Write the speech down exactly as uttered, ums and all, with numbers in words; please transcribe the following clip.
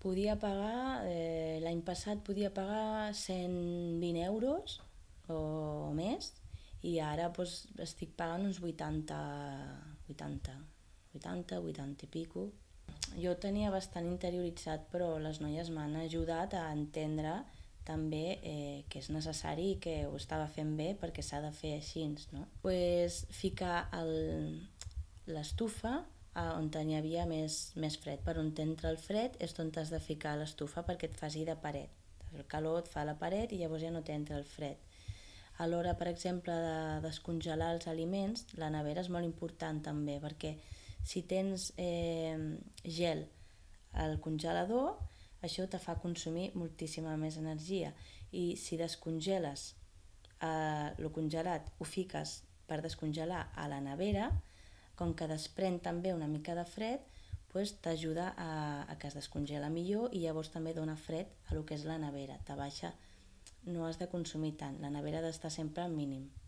podia pagar, eh, l'any passat podia pagar cent vint euros o més, i ara doncs, estic pagant uns vuitanta, vuitanta, vuitanta, vuitanta i pico. Jo ho tenia bastant interioritzat, però les noies m'han ajudat a entendre també eh, que és necessari i que ho estava fent bé perquè s'ha de fer així, no? Pues ficar l'estufa on hi havia més, més fred. Per on t'entra el fred és on has de ficar l'estufa perquè et faci de paret. El calor et fa la paret i llavors ja no t'entra el fred. A l'hora, per exemple, de descongelar els aliments, la nevera és molt important també, perquè si tens eh, gel al congelador, això te fa consumir moltíssima més energia. I si descongeles eh, el congelat, ho fiques per descongelar a la nevera, com que desprèn també una mica de fred, pues, t'ajuda a, a que es descongela millor i llavors també dona fred a lo que és la nevera. Te baixa, no has de consumir tant, la nevera ha d'estar sempre al mínim.